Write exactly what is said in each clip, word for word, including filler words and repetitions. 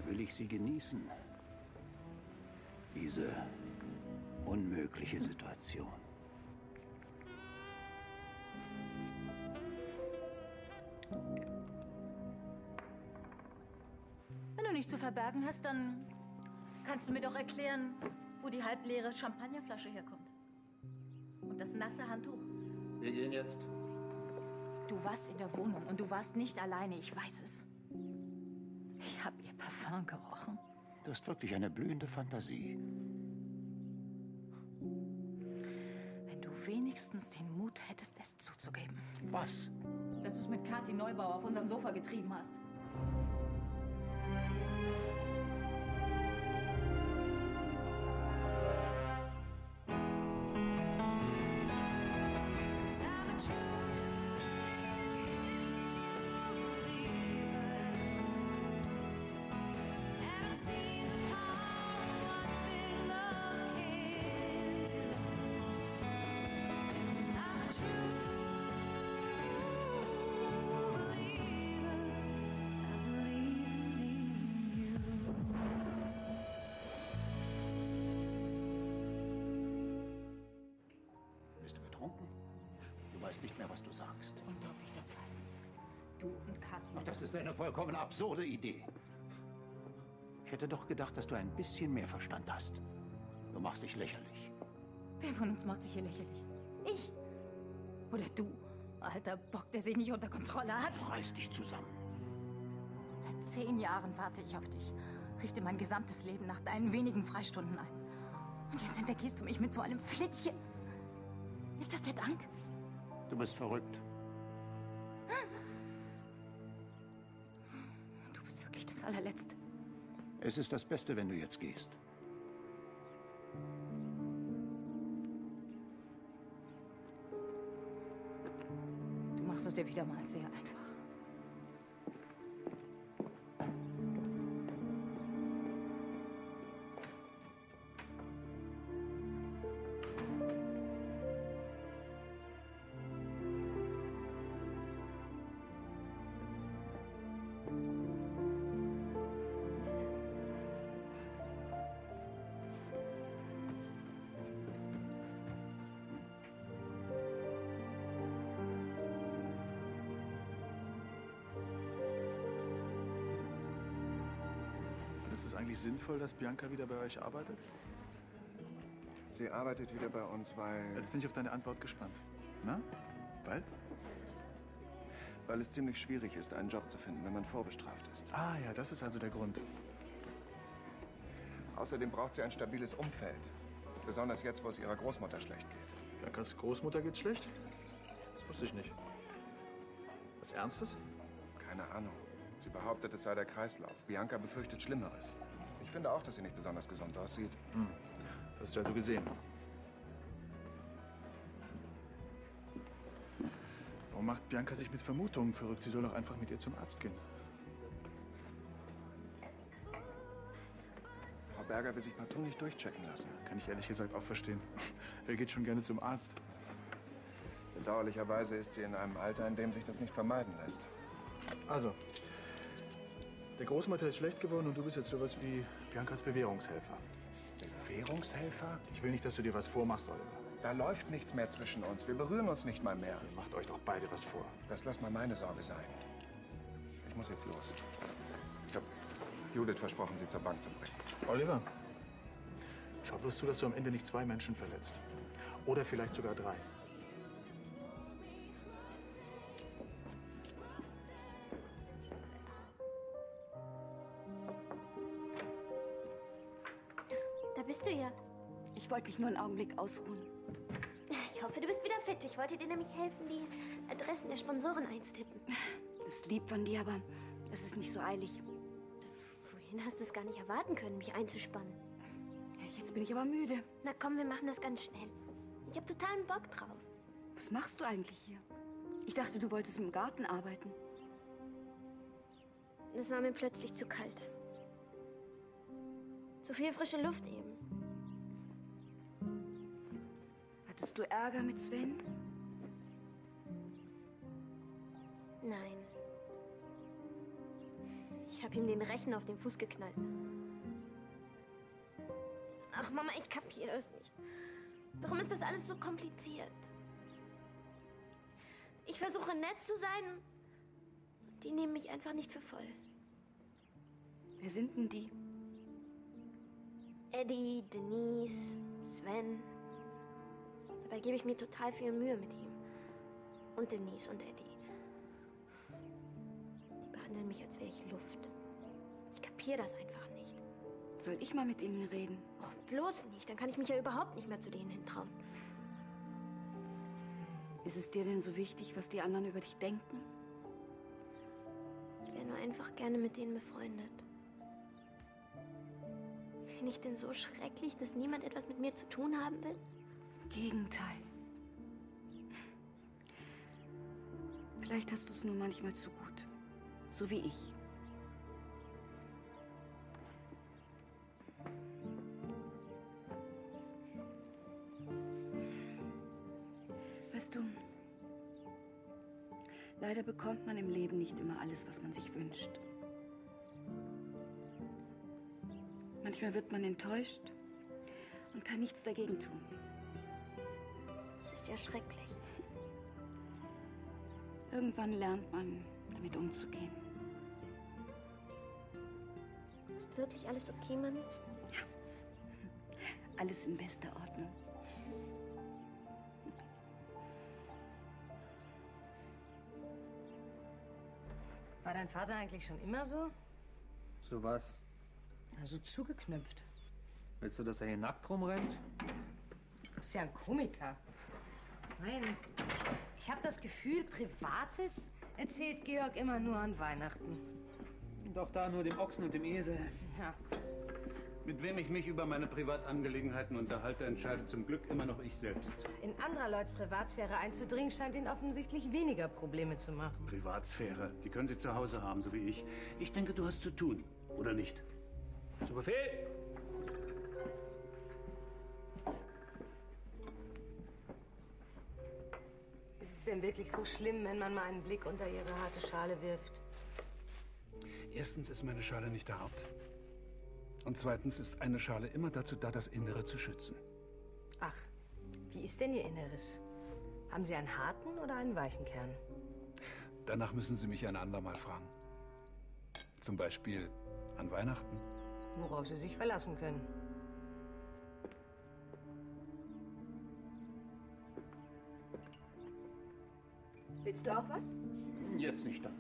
will ich sie genießen. Diese unmögliche Situation. Wenn du nichts zu verbergen hast, dann kannst du mir doch erklären, wo die halbleere Champagnerflasche herkommt. Und das nasse Handtuch. Wir gehen jetzt. Du warst in der Wohnung und du warst nicht alleine, ich weiß es. Ich habe ihr Parfum gerochen. Du hast wirklich eine blühende Fantasie. Wenn du wenigstens den Mut hättest, es zuzugeben. Was? Dass du es mit Kathi Neubauer auf unserem Sofa getrieben hast. Und ob ich das weiß. Du und Kathi. Ach, das ist eine vollkommen absurde Idee. Ich hätte doch gedacht, dass du ein bisschen mehr Verstand hast. Du machst dich lächerlich. Wer von uns macht sich hier lächerlich? Ich? Oder du? Alter Bock, der sich nicht unter Kontrolle hat. Reiß dich zusammen. Seit zehn Jahren warte ich auf dich. Richte mein gesamtes Leben nach deinen wenigen Freistunden ein. Und jetzt hintergehst du mich mit so einem Flittchen. Ist das der Dank? Du bist verrückt. Du bist wirklich das Allerletzte. Es ist das Beste, wenn du jetzt gehst. Du machst es dir wieder mal sehr einfach. Sinnvoll, dass Bianca wieder bei euch arbeitet? Sie arbeitet wieder bei uns, weil... Jetzt bin ich auf deine Antwort gespannt. Na? Weil? Weil es ziemlich schwierig ist, einen Job zu finden, wenn man vorbestraft ist. Ah ja, das ist also der Grund. Außerdem braucht sie ein stabiles Umfeld. Besonders jetzt, wo es ihrer Großmutter schlecht geht. Biancas Großmutter geht's schlecht? Das wusste ich nicht. Was Ernstes? Keine Ahnung. Sie behauptet, es sei der Kreislauf. Bianca befürchtet Schlimmeres. Ich finde auch, dass sie nicht besonders gesund aussieht. Hm. Das hast du also gesehen. Warum macht Bianca sich mit Vermutungen verrückt? Sie soll doch einfach mit ihr zum Arzt gehen. Frau Berger will sich partout nicht durchchecken lassen. Kann ich ehrlich gesagt auch verstehen. Wer geht schon gerne zum Arzt? Bedauerlicherweise ist sie in einem Alter, in dem sich das nicht vermeiden lässt. Also, der Großmutter ist schlecht geworden und du bist jetzt sowas wie Biancas Bewährungshelfer. Bewährungshelfer? Ich will nicht, dass du dir was vormachst, Oliver. Da läuft nichts mehr zwischen uns. Wir berühren uns nicht mal mehr. Ihr macht euch doch beide was vor. Das lass mal meine Sorge sein. Ich muss jetzt los. Ich habe Judith versprochen, sie zur Bank zu bringen. Oliver, schau bloß zu, dass du am Ende nicht zwei Menschen verletzt. Oder vielleicht sogar drei. Da bist du ja. Ich wollte mich nur einen Augenblick ausruhen. Ich hoffe, du bist wieder fit. Ich wollte dir nämlich helfen, die Adressen der Sponsoren einzutippen. Das ist lieb von dir, aber es ist nicht so eilig. Wohin hast du es gar nicht erwarten können, mich einzuspannen? Jetzt bin ich aber müde. Na komm, wir machen das ganz schnell. Ich habe totalen Bock drauf. Was machst du eigentlich hier? Ich dachte, du wolltest im Garten arbeiten. Es war mir plötzlich zu kalt. Zu viel frische Luft eben. Hattest du Ärger mit Sven? Nein. Ich habe ihm den Rechen auf den Fuß geknallt. Ach, Mama, ich kapiere das nicht. Warum ist das alles so kompliziert? Ich versuche nett zu sein. Die nehmen mich einfach nicht für voll. Wer sind denn die? Eddie, Denise, Sven. Dabei gebe ich mir total viel Mühe mit ihm. Und Denise und Eddie. Die behandeln mich, als wäre ich Luft. Ich kapiere das einfach nicht. Soll ich mal mit ihnen reden? Och, bloß nicht. Dann kann ich mich ja überhaupt nicht mehr zu denen hintrauen. Ist es dir denn so wichtig, was die anderen über dich denken? Ich wäre nur einfach gerne mit denen befreundet. Bin ich denn so schrecklich, dass niemand etwas mit mir zu tun haben will? Gegenteil. Vielleicht hast du es nur manchmal zu gut. So wie ich. Weißt du, leider bekommt man im Leben nicht immer alles, was man sich wünscht. Manchmal wird man enttäuscht und kann nichts dagegen tun. Das ist ja schrecklich. Irgendwann lernt man, damit umzugehen. Ist wirklich alles okay, Mami? Alles in bester Ordnung. War dein Vater eigentlich schon immer so? So was? Also zugeknüpft. Willst du, dass er hier nackt rumrennt? Du bist ja ein Komiker. Nein, ich habe das Gefühl, Privates erzählt Georg immer nur an Weihnachten. Doch da nur dem Ochsen und dem Esel. Ja. Mit wem ich mich über meine Privatangelegenheiten unterhalte, entscheidet zum Glück immer noch ich selbst. In anderer Leuts Privatsphäre einzudringen, scheint ihnen offensichtlich weniger Probleme zu machen. Privatsphäre, die können Sie zu Hause haben, so wie ich. Ich denke, du hast zu tun, oder nicht? Zu Befehl! Ist es denn wirklich so schlimm, wenn man mal einen Blick unter ihre harte Schale wirft? Erstens ist meine Schale nicht hart. Und zweitens ist eine Schale immer dazu da, das Innere zu schützen. Ach, wie ist denn Ihr Inneres? Haben Sie einen harten oder einen weichen Kern? Danach müssen Sie mich ein andermal fragen. Zum Beispiel an Weihnachten. Worauf Sie sich verlassen können. Willst du auch was? Jetzt nicht, danke.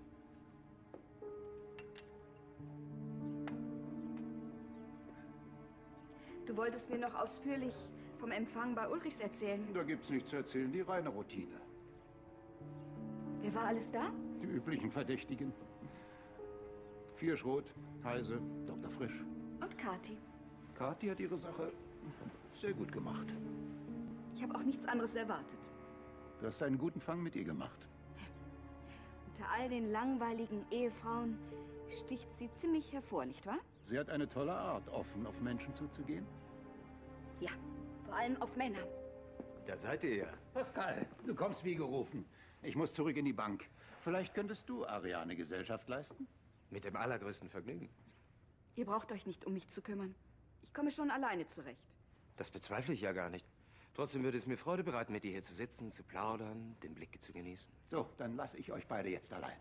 Du wolltest mir noch ausführlich vom Empfang bei Ulrichs erzählen. Da gibt's nichts zu erzählen, die reine Routine. Wer war alles da? Die üblichen Verdächtigen. Vierschroth, Heise, Doktor Frisch. Und Kathi. Kathi hat ihre Sache sehr gut gemacht. Ich habe auch nichts anderes erwartet. Du hast einen guten Fang mit ihr gemacht. Unter all den langweiligen Ehefrauen sticht sie ziemlich hervor, nicht wahr? Sie hat eine tolle Art, offen auf Menschen zuzugehen. Ja, vor allem auf Männer. Da seid ihr ja. Pascal, du kommst wie gerufen. Ich muss zurück in die Bank. Vielleicht könntest du Ariane Gesellschaft leisten? Mit dem allergrößten Vergnügen. Ihr braucht euch nicht um mich zu kümmern. Ich komme schon alleine zurecht. Das bezweifle ich ja gar nicht. Trotzdem würde es mir Freude bereiten, mit dir hier zu sitzen, zu plaudern, den Blick zu genießen. So, dann lasse ich euch beide jetzt allein.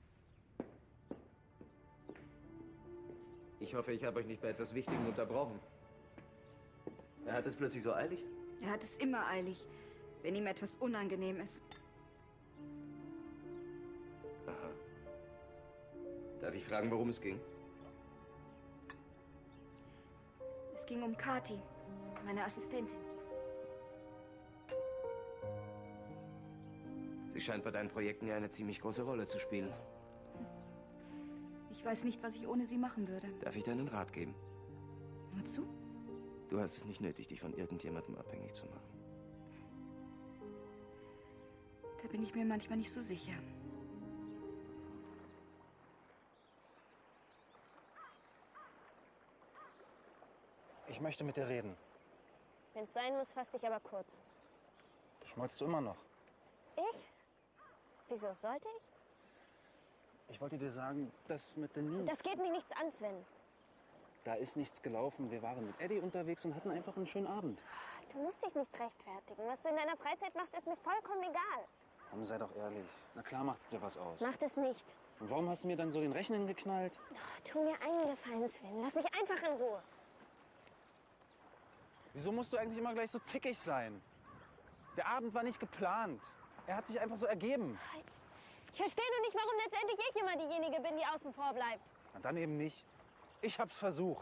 Ich hoffe, ich habe euch nicht bei etwas Wichtigem unterbrochen. Er hat es plötzlich so eilig? Er hat es immer eilig, wenn ihm etwas unangenehm ist. Aha. Darf ich fragen, worum es ging? Es ging um Kathi, meine Assistentin. Sie scheint bei deinen Projekten ja eine ziemlich große Rolle zu spielen. Ich weiß nicht, was ich ohne sie machen würde. Darf ich dir einen Rat geben? Nur zu? Du hast es nicht nötig, dich von irgendjemandem abhängig zu machen. Da bin ich mir manchmal nicht so sicher. Ich möchte mit dir reden. Wenn's sein muss, fass dich aber kurz. Schmolzt du immer noch? Ich? Wieso sollte ich? Ich wollte dir sagen, das mit Denise... Das geht mich nichts an, Sven. Da ist nichts gelaufen. Wir waren mit Eddie unterwegs und hatten einfach einen schönen Abend. Du musst dich nicht rechtfertigen. Was du in deiner Freizeit machst, ist mir vollkommen egal. Komm, sei doch ehrlich. Na klar macht's dir was aus. Macht es nicht. Und warum hast du mir dann so den Rechner geknallt? Oh, tu mir einen Gefallen, Sven. Lass mich einfach in Ruhe. Wieso musst du eigentlich immer gleich so zickig sein? Der Abend war nicht geplant. Er hat sich einfach so ergeben. Ich verstehe nur nicht, warum letztendlich ich immer diejenige bin, die außen vor bleibt. Na, dann eben nicht. Ich hab's versucht.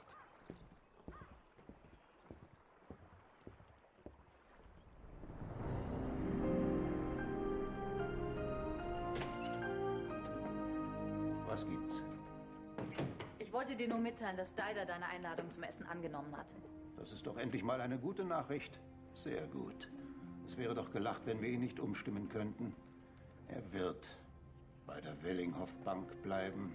Was gibt's? Ich wollte dir nur mitteilen, dass Daider deine Einladung zum Essen angenommen hat. Das ist doch endlich mal eine gute Nachricht. Sehr gut. Es wäre doch gelacht, wenn wir ihn nicht umstimmen könnten. Er wird bei der Wellinghoff Bank bleiben.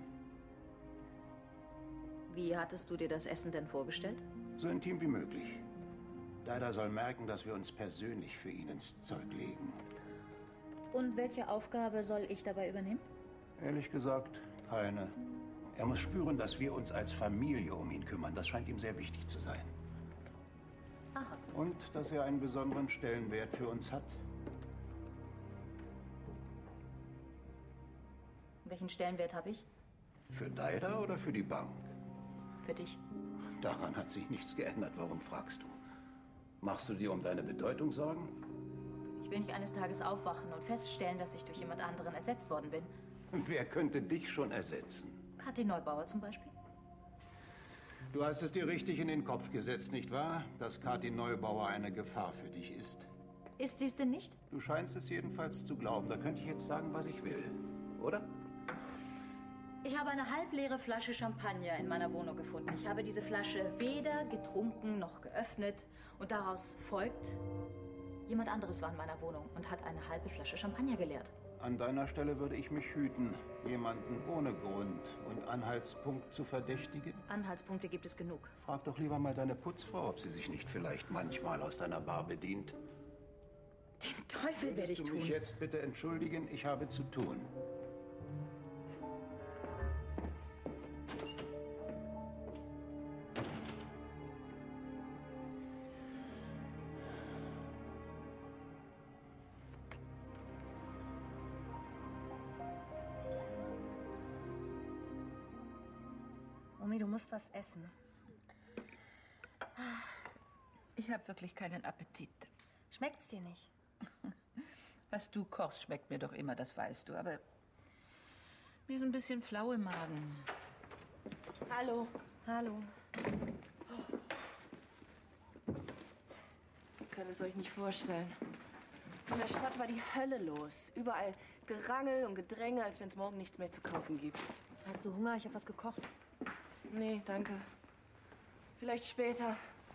Wie hattest du dir das Essen denn vorgestellt? So intim wie möglich. Daider soll merken, dass wir uns persönlich für ihn ins Zeug legen. Und welche Aufgabe soll ich dabei übernehmen? Ehrlich gesagt, keine. Er muss spüren, dass wir uns als Familie um ihn kümmern. Das scheint ihm sehr wichtig zu sein. Aha. Und dass er einen besonderen Stellenwert für uns hat. Welchen Stellenwert habe ich? Für Daider oder für die Bank? Für dich. Daran hat sich nichts geändert. Warum fragst du? Machst du dir um deine Bedeutung Sorgen? Ich will nicht eines Tages aufwachen und feststellen, dass ich durch jemand anderen ersetzt worden bin. Wer könnte dich schon ersetzen? Kathi Neubauer zum Beispiel. Du hast es dir richtig in den Kopf gesetzt, nicht wahr? Dass Kathi Neubauer eine Gefahr für dich ist. Ist sie es denn nicht? Du scheinst es jedenfalls zu glauben. Da könnte ich jetzt sagen, was ich will. Oder? Ich habe eine halbleere Flasche Champagner in meiner Wohnung gefunden. Ich habe diese Flasche weder getrunken noch geöffnet. Und daraus folgt, jemand anderes war in meiner Wohnung und hat eine halbe Flasche Champagner geleert. An deiner Stelle würde ich mich hüten, jemanden ohne Grund und Anhaltspunkt zu verdächtigen. Anhaltspunkte gibt es genug. Frag doch lieber mal deine Putzfrau, ob sie sich nicht vielleicht manchmal aus deiner Bar bedient. Den Teufel werde ich Willst du tun. mich jetzt bitte entschuldigen? Ich habe zu tun. Omi, du musst was essen. Ich habe wirklich keinen Appetit. Schmeckt's dir nicht? Was du kochst, schmeckt mir doch immer, das weißt du. Aber mir ist ein bisschen flau im Magen. Hallo. Hallo. Ihr könnt es euch nicht vorstellen. In der Stadt war die Hölle los. Überall Gerangel und Gedränge, als wenn es morgen nichts mehr zu kaufen gibt. Hast du Hunger? Ich habe was gekocht. Nee, danke. Vielleicht später.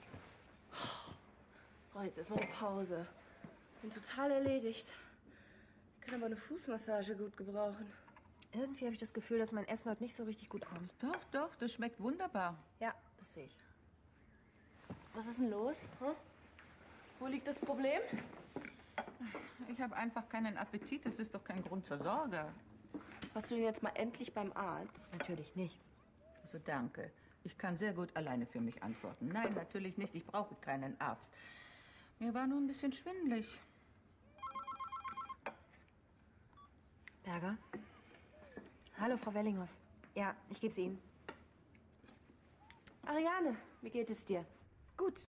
Oh, jetzt erstmal eine Pause. Bin total erledigt. Ich kann aber eine Fußmassage gut gebrauchen. Irgendwie habe ich das Gefühl, dass mein Essen heute nicht so richtig gut kommt. Doch, doch, das schmeckt wunderbar. Ja, das sehe ich. Was ist denn los? Hm? Wo liegt das Problem? Ich habe einfach keinen Appetit. Das ist doch kein Grund zur Sorge. Warst du denn jetzt mal endlich beim Arzt? Natürlich nicht. Also danke. Ich kann sehr gut alleine für mich antworten. Nein, natürlich nicht. Ich brauche keinen Arzt. Mir war nur ein bisschen schwindelig. Berger? Hallo, Frau Wellinghoff. Ja, ich gebe sie Ihnen. Ariane, wie geht es dir? Gut,